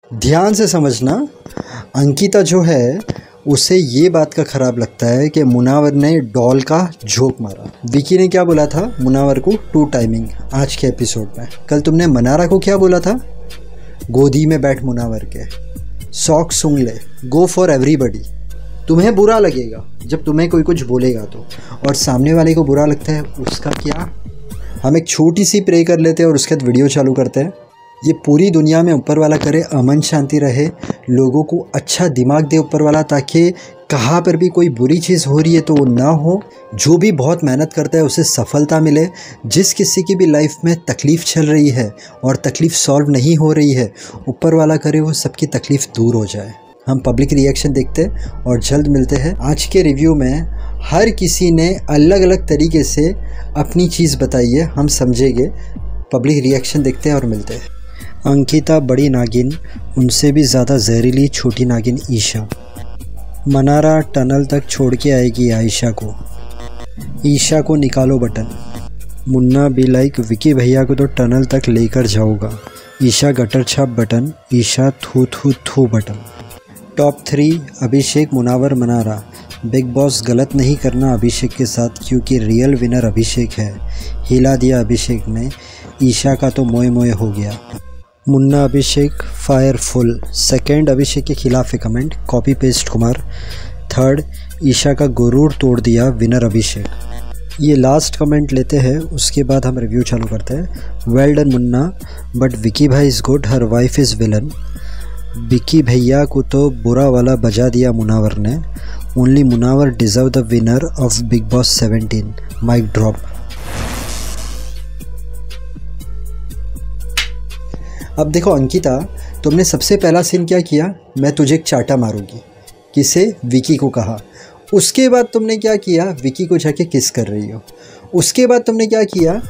ध्यान से समझना, अंकिता जो है उसे ये बात का ख़राब लगता है कि मुनावर ने डॉल का झोंक मारा। विकी ने क्या बोला था मुनावर को? 2 टाइमिंग आज के एपिसोड में। कल तुमने मनारा को क्या बोला था? गोदी में बैठ मुनावर के, सॉक सूंघ ले, गो फॉर एवरीबडी। तुम्हें बुरा लगेगा जब तुम्हें कोई कुछ बोलेगा तो, और सामने वाले को बुरा लगता है, उसका क्या? हम एक छोटी सी प्रे कर लेते हैं और उसके बाद वीडियो चालू करते हैं। ये पूरी दुनिया में ऊपर वाला करे अमन शांति रहे, लोगों को अच्छा दिमाग दे ऊपर वाला, ताकि कहाँ पर भी कोई बुरी चीज़ हो रही है तो वो ना हो। जो भी बहुत मेहनत करता है उसे सफलता मिले। जिस किसी की भी लाइफ में तकलीफ़ चल रही है और तकलीफ़ सॉल्व नहीं हो रही है, ऊपर वाला करे वो सबकी तकलीफ़ दूर हो जाए। हम पब्लिक रिएक्शन देखते और जल्द मिलते हैं। आज के रिव्यू में हर किसी ने अलग अलग तरीके से अपनी चीज़ बताई है, हम समझेंगे। पब्लिक रिएक्शन देखते हैं और मिलते हैं। अंकिता बड़ी नागिन, उनसे भी ज़्यादा जहरीली छोटी नागिन ईशा। मनारा टनल तक छोड़ के आएगी आयशा को। ईशा को निकालो बटन। मुन्ना भी लाइक विकी भैया को तो टनल तक लेकर जाऊँगा। ईशा गटर छाप बटन। ईशा थू थू थू button. Top 3 Abhishek, Munawar, Mannara. Bigg Boss गलत नहीं करना अभिषेक के साथ, क्योंकि रियल विनर अभिषेक है। हिला दिया अभिषेक ने। ईशा का तो मोए मोए हो गया। मुन्ना अभिषेक फायरफुल। सेकंड अभिषेक के खिलाफ है comment, copy paste Kumar. Third Isha का गुरूर तोड़ दिया विनर अभिषेक। ये लास्ट कमेंट लेते हैं, उसके बाद हम रिव्यू चालू करते हैं। Well done Munna, but Vicky भाई is good, her wife is villain. Vicky भैया को तो बुरा वाला बजा दिया मुनावर ने। Only Munawar deserve the winner of Bigg Boss 17। Mike drop. अब देखो अंकिता, तुमने सबसे पहला सीन क्या किया? मैं तुझे एक चाटा मारूंगी। किसे? विकी को कहा। उसके बाद तुमने क्या किया? विकी को जाके किस कर रही हो। उसके बाद तुमने क्या किया?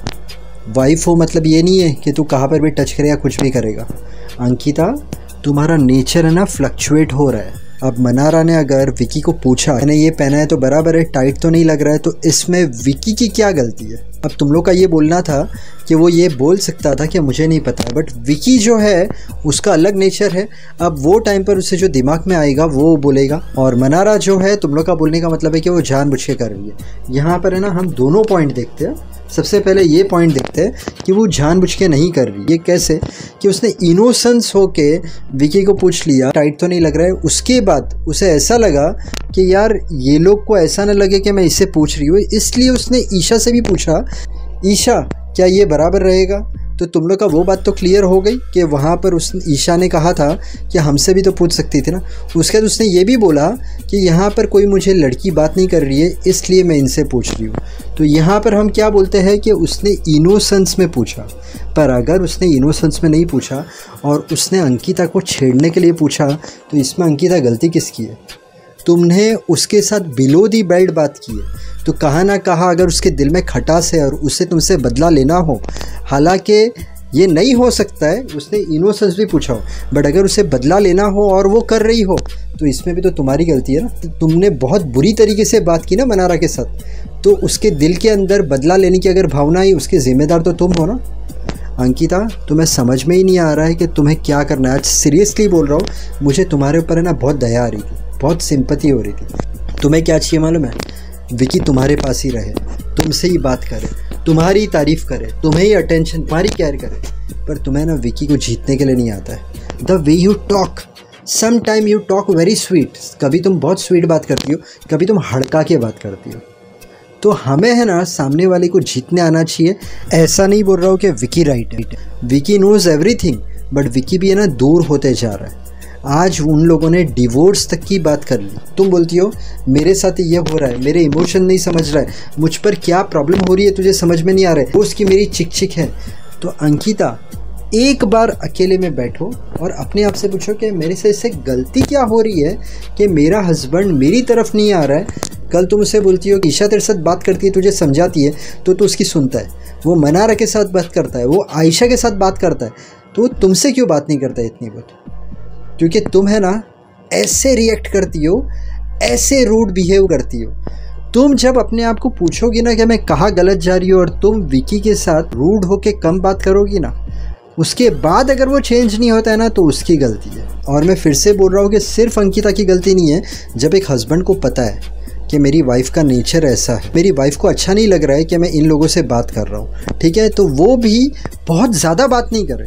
वाइफ हो मतलब ये नहीं है कि तू कहाँ पर भी टच करेगा, कुछ भी करेगा। अंकिता, तुम्हारा नेचर है ना फ्लक्चुएट हो रहा है। अब मनारा ने अगर विकी को पूछा, मैंने ये पहना है तो बराबर है, टाइट तो नहीं लग रहा है, तो इसमें विकी की क्या गलती है? अब तुम लोग का ये बोलना था कि वो ये बोल सकता था कि मुझे नहीं पता है, बट विकी जो है उसका अलग नेचर है। अब वो टाइम पर उसे जो दिमाग में आएगा वो बोलेगा, और मनारा जो है, तुम लोग का बोलने का मतलब है कि वो जानबूझ के कर रही है। यहाँ पर है ना, हम दोनों पॉइंट देखते हैं। सबसे पहले ये पॉइंट देखते हैं कि वो जानबूझ के नहीं कर रही। ये कैसे कि उसने इनोसेंस होके विकी को पूछ लिया टाइट तो नहीं लग रहा है। उसके बाद उसे ऐसा लगा कि यार ये लोग को ऐसा न लगे कि मैं इससे पूछ रही हूँ, इसलिए उसने ईशा से भी पूछा, ईशा क्या ये बराबर रहेगा? तो तुम लोग का वो बात तो क्लियर हो गई कि वहाँ पर उस ईशा ने कहा था कि हमसे भी तो पूछ सकती थी ना। उसके बाद उसने ये भी बोला कि यहाँ पर कोई मुझे लड़की बात नहीं कर रही है, इसलिए मैं इनसे पूछ रही हूँ। तो यहाँ पर हम क्या बोलते हैं कि उसने इनोसेंस में पूछा। पर अगर उसने इनोसेंस में नहीं पूछा और उसने अंकिता को छेड़ने के लिए पूछा, तो इसमें अंकिता गलती किसकी है? तुमने उसके साथ बिलो दी बेल्ट बात की है, तो कहा ना कहा अगर उसके दिल में खटास है और उसे तुमसे बदला लेना हो, हालांकि ये नहीं हो सकता है, उसने इनोसेंस भी पूछा हो, बट अगर उसे बदला लेना हो और वो कर रही हो, तो इसमें भी तो तुम्हारी गलती है ना। तो तुमने बहुत बुरी तरीके से बात की ना मनारा के साथ, तो उसके दिल के अंदर बदला लेने की अगर भावना आई, उसके ज़िम्मेदार तो तुम हो ना। अंकिता, तुम्हें समझ में ही नहीं आ रहा है कि तुम्हें क्या करना है। आज सीरियसली बोल रहा हूँ, मुझे तुम्हारे ऊपर है ना बहुत दया आ रही थी, बहुत सिंपैथी हो रही थी। तुम्हें क्या चाहिए मालूम है? विकी तुम्हारे पास ही रहे, तुमसे ही बात करे, तुम्हारी तारीफ़ करे, तुम्हें ही अटेंशन, तुम्हारी केयर करे। पर तुम्हें ना विकी को जीतने के लिए नहीं आता है। The way you talk, some time you talk very sweet. कभी तुम बहुत स्वीट बात करती हो, कभी तुम हड़का के बात करती हो। तो हमें है ना सामने वाले को जीतने आना चाहिए। ऐसा नहीं बोल रहा हूँ कि विकी राइट है, Vicky knows everything, but Vicky भी है ना दूर होते जा रहा है। आज उन लोगों ने डिवोर्स तक की बात कर ली। तुम बोलती हो मेरे साथ ये हो रहा है, मेरे इमोशन नहीं समझ रहा है, मुझ पर क्या प्रॉब्लम हो रही है तुझे समझ में नहीं आ रहा है, उसकी मेरी चिक चिक है। तो अंकिता, एक बार अकेले में बैठो और अपने आप से पूछो कि मेरे से इससे गलती क्या हो रही है कि मेरा हस्बैंड मेरी तरफ नहीं आ रहा है। कल तुम उसे बोलती हो कि ईशा तेरे साथ बात करती है, तुझे समझाती है, तो तू उसकी सुनता है। वो मनारा के साथ बात करता है, वो आयशा के साथ बात करता है, तो तुमसे क्यों बात नहीं करता है इतनी बहुत? क्योंकि तुम है ना ऐसे रिएक्ट करती हो, ऐसे रूड बिहेव करती हो। तुम जब अपने आप को पूछोगी ना कि मैं कहाँ गलत जा रही हूँ, और तुम विकी के साथ रूड होके कम बात करोगी ना, उसके बाद अगर वो चेंज नहीं होता है ना तो उसकी गलती है। और मैं फिर से बोल रहा हूँ कि सिर्फ अंकिता की गलती नहीं है। जब एक हस्बैंड को पता है कि मेरी वाइफ का नेचर ऐसा है, मेरी वाइफ को अच्छा नहीं लग रहा है कि मैं इन लोगों से बात कर रहा हूँ, ठीक है, तो वो भी बहुत ज़्यादा बात नहीं करे,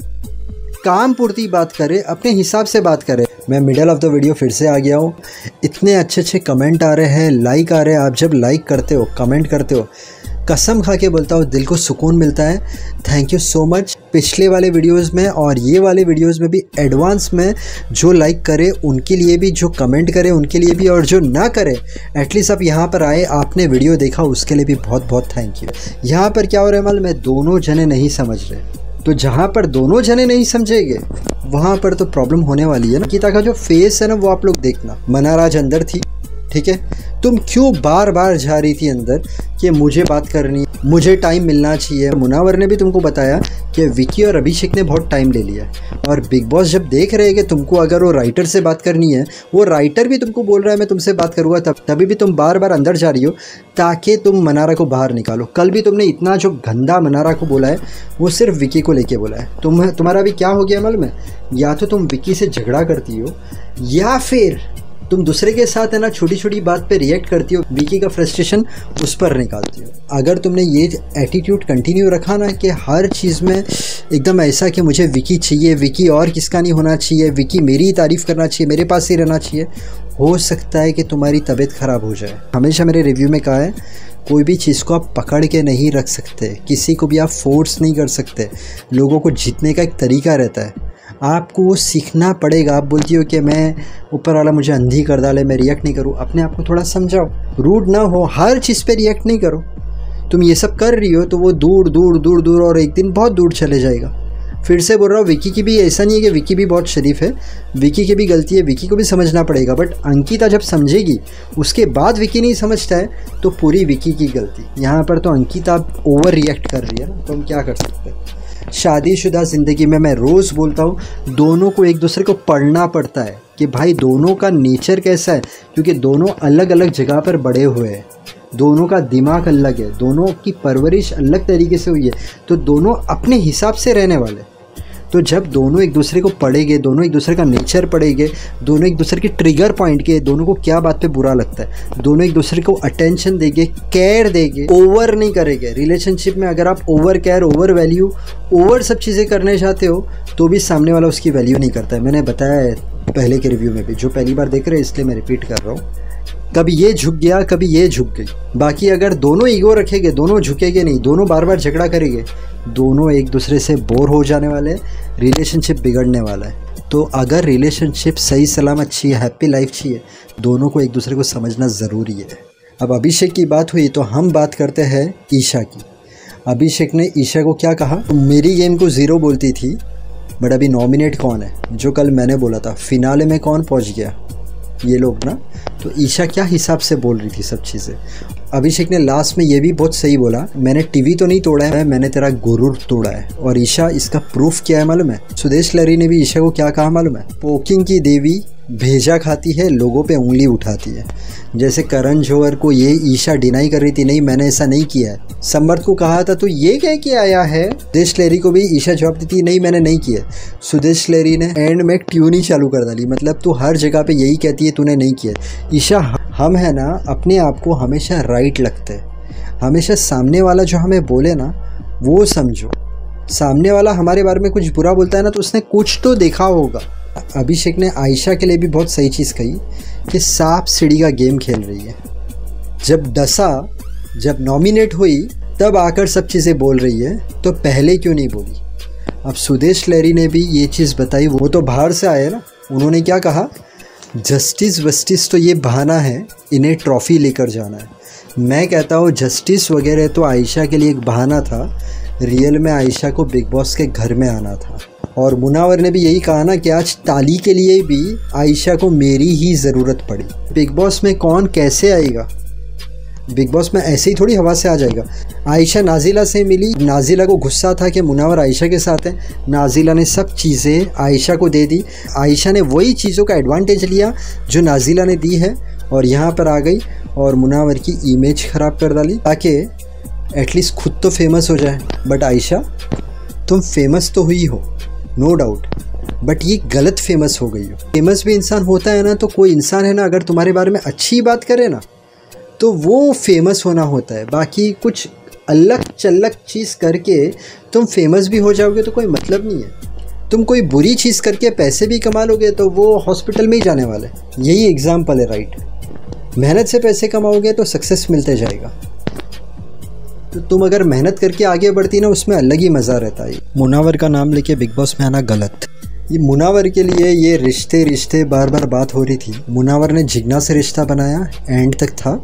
काम पूर्ति बात करे, अपने हिसाब से बात करे। मैं मिडल ऑफ द वीडियो फिर से आ गया हूँ। इतने अच्छे अच्छे कमेंट आ रहे हैं, लाइक आ रहे हैं। आप जब लाइक करते हो, कमेंट करते हो, कसम खा के बोलता हूँ दिल को सुकून मिलता है। Thank you so much. पिछले वाले वीडियोस में और ये वाले वीडियोस में भी एडवांस में जो लाइक करे उनके लिए भी, जो कमेंट करे उनके लिए भी, और जो ना करे एटलीस्ट आप यहाँ पर आए, आपने वीडियो देखा, उसके लिए भी बहुत बहुत थैंक यू। यहाँ पर क्या हो रहा है मालूम है, दोनों जने नहीं समझ रहे। तो जहाँ पर दोनों जने नहीं समझेंगे वहाँ पर तो प्रॉब्लम होने वाली है ना। गीता का जो फेस है ना वो आप लोग देखना। मनाराज अंदर थी, ठीक है, तुम क्यों बार बार जा रही थी अंदर कि मुझे बात करनी, मुझे टाइम मिलना चाहिए। मुनावर ने भी तुमको बताया कि विकी और अभिषेक ने बहुत टाइम ले लिया। और बिग बॉस जब देख रहे हैं कि तुमको अगर वो राइटर से बात करनी है, वो राइटर भी तुमको बोल रहा है मैं तुमसे बात करूँगा, तभी भी तुम बार बार अंदर जा रही हो ताकि तुम मनारा को बाहर निकालो। कल भी तुमने इतना जो गंदा मनारा को बोला है वो सिर्फ विकी को लेके बोला है। तुम्हारा भी क्या हो गया मालूम है, या तो तुम विकी से झगड़ा करती हो या फिर तुम दूसरे के साथ है ना छोटी छोटी बात पे रिएक्ट करती हो, विकी का फ्रस्ट्रेशन उस पर निकालती हो। अगर तुमने ये एटीट्यूड कंटिन्यू रखा ना कि हर चीज़ में एकदम ऐसा कि मुझे विकी चाहिए, विकी और किसका नहीं होना चाहिए, विकी मेरी ही तारीफ़ करना चाहिए, मेरे पास ही रहना चाहिए, हो सकता है कि तुम्हारी तबीयत ख़राब हो जाए। हमेशा मेरे रिव्यू में कहा है कोई भी चीज़ को आप पकड़ के नहीं रख सकते, किसी को भी आप फोर्स नहीं कर सकते। लोगों को जीतने का एक तरीका रहता है, आपको वो सीखना पड़ेगा। आप बोलती हो कि मैं ऊपर वाला मुझे अंधी कर डाले, मैं रिएक्ट नहीं करूँ। अपने आप को थोड़ा समझाओ, रूड ना हो, हर चीज़ पे रिएक्ट नहीं करो। तुम ये सब कर रही हो तो वो दूर दूर दूर दूर और एक दिन बहुत दूर चले जाएगा। फिर से बोल रहा हूँ, विकी की भी ऐसा नहीं है कि विकी भी बहुत शरीफ है, विकी की भी गलती है, विकी को भी समझना पड़ेगा। बट अंकिता जब समझेगी उसके बाद विकी नहीं समझता है तो पूरी विकी की गलती। यहाँ पर तो अंकिता ओवर रिएक्ट कर रही है ना, तो हम क्या कर सकते हैं। शादीशुदा ज़िंदगी में मैं रोज़ बोलता हूँ दोनों को एक दूसरे को पढ़ना पड़ता है कि भाई दोनों का नेचर कैसा है, क्योंकि दोनों अलग अलग जगह पर बड़े हुए हैं, दोनों का दिमाग अलग है, दोनों की परवरिश अलग तरीके से हुई है, तो दोनों अपने हिसाब से रहने वाले। तो जब दोनों एक दूसरे को पढ़ेंगे, दोनों एक दूसरे का नेचर पढ़ेंगे, दोनों एक दूसरे के ट्रिगर पॉइंट के, दोनों को क्या बात पे बुरा लगता है, दोनों एक दूसरे को अटेंशन देंगे, केयर देंगे, ओवर नहीं करेंगे। रिलेशनशिप में अगर आप over care, over value, over सब चीज़ें करने चाहते हो तो भी सामने वाला उसकी वैल्यू नहीं करता है। मैंने बताया है पहले के रिव्यू में भी, जो पहली बार देख रहे हैं इसलिए मैं रिपीट कर रहा हूँ। कभी ये झुक गया, कभी ये झुक गई। बाकी अगर दोनों ईगो रखेंगे, दोनों झुकेंगे नहीं, दोनों बार बार झगड़ा करेंगे, दोनों एक दूसरे से बोर हो जाने वाले हैं, रिलेशनशिप बिगड़ने वाला है। तो अगर रिलेशनशिप सही सलामत चाहिए, हैप्पी लाइफ चाहिए, दोनों को एक दूसरे को समझना ज़रूरी है। अब अभिषेक की बात हुई तो हम बात करते हैं ईशा की। अभिषेक ने ईशा को क्या कहा, मेरी गेम को 0 बोलती थी, बट अभी नॉमिनेट कौन है, जो कल मैंने बोला था फिनाले में कौन पहुँच गया, ये लोग ना। तो ईशा क्या हिसाब से बोल रही थी सब चीज़ें। अभिषेक ने लास्ट में ये भी बहुत सही बोला, मैंने टीवी तो नहीं तोड़ा है, मैंने तेरा गुरूर तोड़ा है। और ईशा इसका प्रूफ क्या है मालूम है, सुदेश लहरी ने भी ईशा को क्या कहा मालूम है, पोकिंग की देवी भेजा खाती है, लोगों पे उंगली उठाती है। जैसे करण जौहर को ये ईशा डिनाई कर रही थी, नहीं मैंने ऐसा नहीं किया है। समर्थ को कहा था तो ये कह के आया है। सुदेश लहरी को भी ईशा जवाब दी थी, नहीं मैंने नहीं किया। सुदेश लहरी ने एंड में एक ट्यून ही चालू कर डाली, मतलब तू हर जगह पे यही कहती है तूने नहीं किया। ईशा हम है ना अपने आप को हमेशा राइट लगते हैं, हमेशा सामने वाला जो हमें बोले ना वो समझो। सामने वाला हमारे बारे में कुछ बुरा बोलता है ना तो उसने कुछ तो देखा होगा। अभिषेक ने आयशा के लिए भी बहुत सही चीज़ कही कि सांप सीढ़ी का गेम खेल रही है। जब डसा, जब नॉमिनेट हुई तब आकर सब चीज़ें बोल रही है, तो पहले क्यों नहीं बोली। अब सुदेश लहरी ने भी ये चीज़ बताई, वो तो बाहर से आए ना, उन्होंने क्या कहा, जस्टिस वस्टिस तो ये बहाना है, इन्हें ट्रॉफ़ी लेकर जाना है। मैं कहता हूँ जस्टिस वगैरह तो आयशा के लिए एक बहाना था, रियल में आयशा को बिग बॉस के घर में आना था। और मुनावर ने भी यही कहा ना कि आज ताली के लिए भी आयशा को मेरी ही ज़रूरत पड़ी। बिग बॉस में कौन कैसे आएगा, बिग बॉस में ऐसे ही थोड़ी हवा से आ जाएगा। आयशा नाजिला से मिली, नाजिला को गुस्सा था कि मुनावर आयशा के साथ है, नाजिला ने सब चीज़ें आयशा को दे दी। आयशा ने वही चीज़ों का एडवांटेज लिया जो नाजिला ने दी है और यहाँ पर आ गई और मुनावर की इमेज ख़राब कर डाली ताकि एटलीस्ट खुद तो फेमस हो जाए। बट आयशा तुम फेमस तो हुई हो, नो डाउट, बट ये गलत फेमस हो गई हो। फेमस भी इंसान होता है ना, तो कोई इंसान है ना, अगर तुम्हारे बारे में अच्छी बात करे ना तो वो फेमस होना होता है। बाकी कुछ अलग चलक चीज़ करके तुम फेमस भी हो जाओगे तो कोई मतलब नहीं है। तुम कोई बुरी चीज़ करके पैसे भी कमा लोगे तो वो हॉस्पिटल में ही जाने वाले। यही एग्जाम्पल है, राइट। मेहनत से पैसे कमाओगे तो सक्सेस मिलते जाएगा। तो तुम अगर मेहनत करके आगे बढ़ती ना, उसमें अलग ही मज़ा रहता है। मुनावर का नाम लेके बिग बॉस में आना गलत। ये मुनावर के लिए ये रिश्ते बार बार बात हो रही थी। मुनावर ने जिग्ना से रिश्ता बनाया, एंड तक था।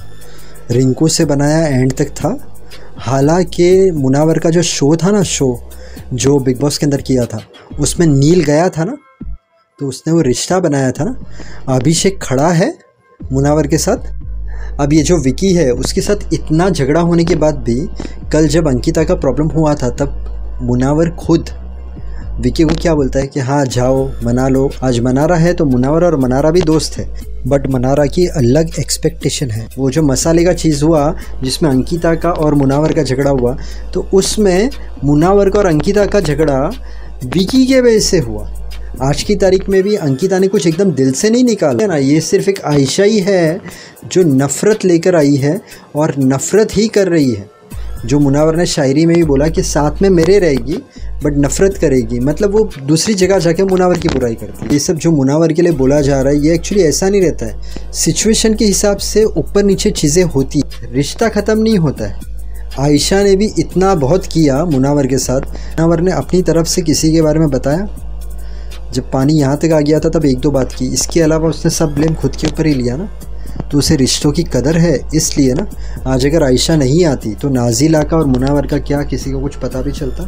रिंकू से बनाया, एंड तक था। हालांकि मुनावर का जो शो था ना, शो जो बिग बॉस के अंदर किया था, उसमें नील गया था ना, तो उसने वो रिश्ता बनाया था ना। अभिषेक खड़ा है मुनावर के साथ। अब ये जो विकी है उसके साथ इतना झगड़ा होने के बाद भी कल जब अंकिता का प्रॉब्लम हुआ था, तब मुनावर खुद विकी को क्या बोलता है कि हाँ जाओ मना लो। आज मनारा है तो मुनावर और मनारा भी दोस्त है, बट मनारा की अलग एक्सपेक्टेशन है। वो जो मसाले का चीज़ हुआ जिसमें अंकिता का और मुनावर का झगड़ा हुआ, तो उसमें मुनावर का और अंकिता का झगड़ा विकी के वजह से हुआ। आज की तारीख में भी अंकिता ने कुछ एकदम दिल से नहीं निकाला है ना। ये सिर्फ एक आयशा ही है जो नफ़रत लेकर आई है और नफ़रत ही कर रही है। जो मुनावर ने शायरी में भी बोला कि साथ में मेरे रहेगी बट नफ़रत करेगी, मतलब वो दूसरी जगह जाके मुनावर की बुराई करती है। ये सब जो मुनावर के लिए बोला जा रहा है, ये एक्चुअली ऐसा नहीं रहता है। सिचुएशन के हिसाब से ऊपर नीचे चीज़ें होती, रिश्ता ख़त्म नहीं होता है। आयशा ने भी इतना बहुत किया मुनावर के साथ। मुनावर ने अपनी तरफ से किसी के बारे में बताया? जब पानी यहाँ तक आ गया था तब एक दो बात की, इसके अलावा उसने सब ब्लेम खुद के ऊपर ही लिया ना। तो उसे रिश्तों की कदर है इसलिए ना। आज अगर आयशा नहीं आती तो नाज़िला का और मुनावर का क्या किसी को कुछ पता भी चलता?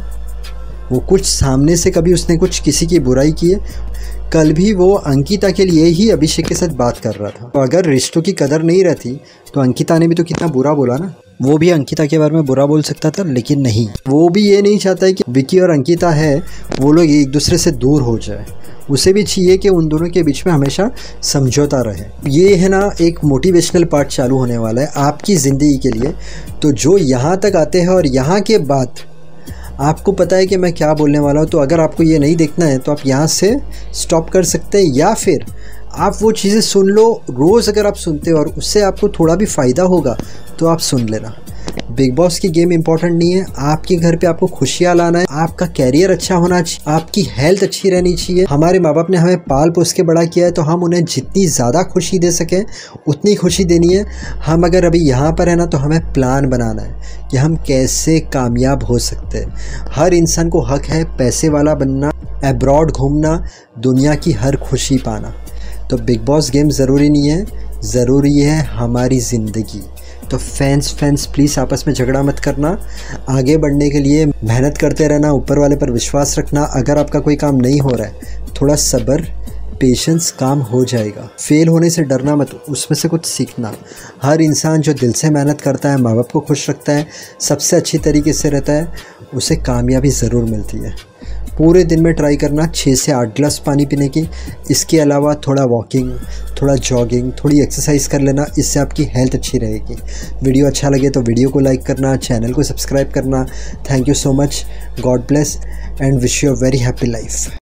वो कुछ सामने से कभी उसने कुछ किसी की बुराई की है? कल भी वो अंकिता के लिए ही अभिषेक के साथ बात कर रहा था। तो अगर रिश्तों की कदर नहीं रहती तो अंकिता ने भी तो कितना बुरा बोला ना। वो भी अंकिता के बारे में बुरा बोल सकता था, लेकिन नहीं। वो भी ये नहीं चाहता है कि विकी और अंकिता है वो लोग एक दूसरे से दूर हो जाए। उसे भी चाहिए कि उन दोनों के बीच में हमेशा समझौता रहे। ये है ना, एक मोटिवेशनल पार्ट चालू होने वाला है आपकी ज़िंदगी के लिए। तो जो यहाँ तक आते हैं और यहाँ के बाद आपको पता है कि मैं क्या बोलने वाला हूँ, तो अगर आपको ये नहीं देखना है तो आप यहाँ से स्टॉप कर सकते हैं, या फिर आप वो चीज़ें सुन लो। रोज़ अगर आप सुनते हो और उससे आपको थोड़ा भी फ़ायदा होगा तो आप सुन लेना। बिग बॉस की गेम इंपॉर्टेंट नहीं है। आपके घर पे आपको खुशियाँ लाना है, आपका कैरियर अच्छा होना चाहिए, आपकी हेल्थ अच्छी रहनी चाहिए। हमारे माँ बाप ने हमें पाल पोस के बड़ा किया है, तो हम उन्हें जितनी ज़्यादा खुशी दे सकें उतनी खुशी देनी है। हम अगर अभी यहाँ पर है ना, तो हमें प्लान बनाना है कि हम कैसे कामयाब हो सकते हैं। हर इंसान को हक है पैसे वाला बनना, अब्रॉड घूमना, दुनिया की हर खुशी पाना। तो बिग बॉस गेम ज़रूरी नहीं है, ज़रूरी है हमारी ज़िंदगी। तो फैंस प्लीज़ आपस में झगड़ा मत करना। आगे बढ़ने के लिए मेहनत करते रहना, ऊपर वाले पर विश्वास रखना। अगर आपका कोई काम नहीं हो रहा है, थोड़ा सब्र, पेशेंस, काम हो जाएगा। फेल होने से डरना मत, उसमें से कुछ सीखना। हर इंसान जो दिल से मेहनत करता है, माँ बाप को खुश रखता है, सबसे अच्छी तरीके से रहता है, उसे कामयाबी ज़रूर मिलती है। पूरे दिन में ट्राई करना 6 से 8 गिलास पानी पीने की। इसके अलावा थोड़ा वॉकिंग, थोड़ा जॉगिंग, थोड़ी एक्सरसाइज कर लेना, इससे आपकी हेल्थ अच्छी रहेगी। वीडियो अच्छा लगे तो वीडियो को लाइक करना, चैनल को सब्सक्राइब करना। Thank you so much, God bless and wish you a very happy life.